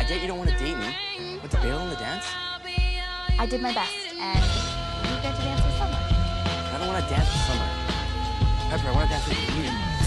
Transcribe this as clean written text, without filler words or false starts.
get you don't want to date me, but to bail on the dance? I did my best, and you get to dance with Summer. I don't want to dance with Summer. Pepper, I want to dance with you.